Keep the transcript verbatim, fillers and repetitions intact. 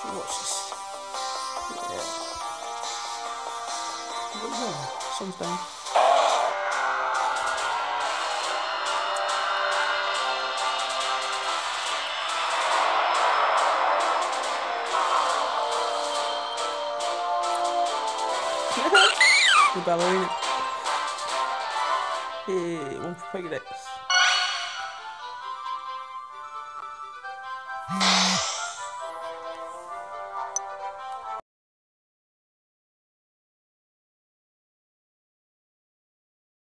Watch this. Yeah. What are you doing? Sun's down. The ballerina. Yeah, one for Peggy Dex.